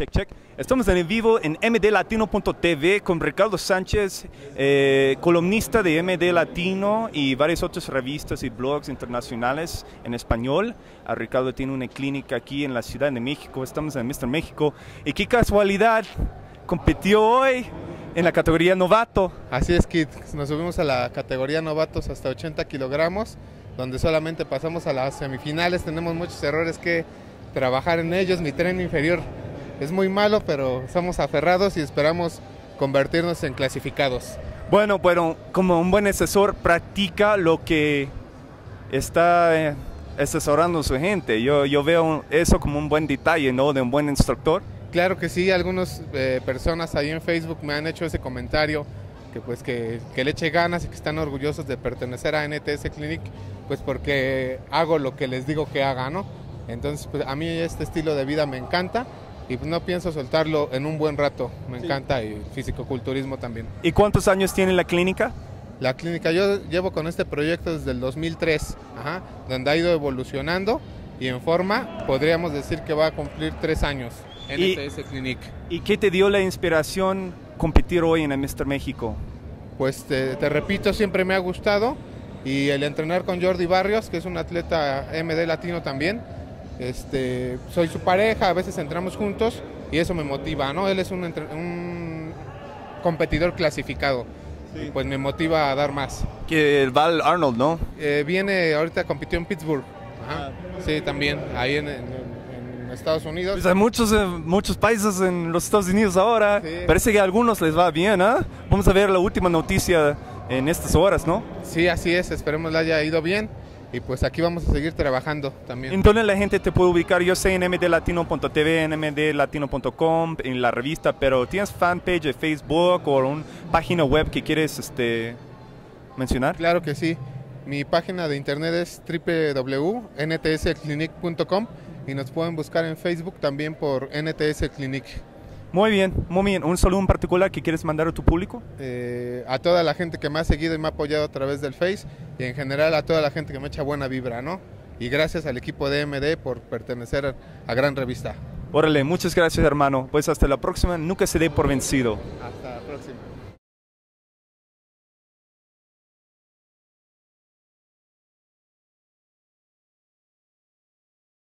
Check, check. Estamos en vivo en mdlatino.tv con Ricardo Sánchez, columnista de MD Latino y varias otras revistas y blogs internacionales en español. Ricardo tiene una clínica aquí en la Ciudad de México. Estamos en Mr. México. Y qué casualidad, compitió hoy en la categoría novato. Así es, Kit. Nos subimos a la categoría novatos hasta 80 kilogramos, donde solamente pasamos a las semifinales. Tenemos muchos errores que trabajar en ellos. Mi tren inferior es muy malo, pero estamos aferrados y esperamos convertirnos en clasificados. Bueno, como un buen asesor, practica lo que está asesorando a su gente. Yo veo eso como un buen detalle, ¿no? De un buen instructor. Claro que sí, algunas personas ahí en Facebook me han hecho ese comentario, que le eche ganas y que están orgullosos de pertenecer a NTS Clinic, pues porque hago lo que les digo que haga, ¿no? Entonces, pues a mí este estilo de vida me encanta y pues no pienso soltarlo en un buen rato. Me encanta, y fisicoculturismo también. ¿Y cuántos años tiene la clínica? La clínica, yo llevo con este proyecto desde el 2003, donde ha ido evolucionando y en forma, podríamos decir que va a cumplir 3 años. NTS Clinic. ¿Y qué te dio la inspiración competir hoy en el Mr. México? Pues te repito, siempre me ha gustado, y el entrenar con Jordi Barrios, que es un atleta MD Latino también. Soy su pareja, a veces entramos juntos y eso me motiva, ¿no? Él es un competidor clasificado, sí. Y pues me motiva a dar más. Que el Val Arnold, ¿no? Ahorita compitió en Pittsburgh. Sí, también, ahí en Estados Unidos. Pues hay muchos países en los Estados Unidos ahora. Sí. Parece que a algunos les va bien, ¿eh? Vamos a ver la última noticia en estas horas, ¿no? Sí, así es, esperemos le haya ido bien. Y pues aquí vamos a seguir trabajando también. Entonces la gente te puede ubicar, yo sé, en mdlatino.tv, en mdlatino.com, en la revista, pero ¿tienes fanpage de Facebook o una página web que quieres mencionar? Claro que sí. Mi página de internet es www.ntsclinic.com y nos pueden buscar en Facebook también por NTS Clinic. Muy bien, muy bien. ¿Un saludo en particular que quieres mandar a tu público? A toda la gente que me ha seguido y me ha apoyado a través del Face, y en general a toda la gente que me echa buena vibra, ¿no? Y gracias al equipo de MD por pertenecer a gran revista. Órale, muchas gracias, hermano. Pues hasta la próxima, nunca se dé por vencido. Hasta la próxima.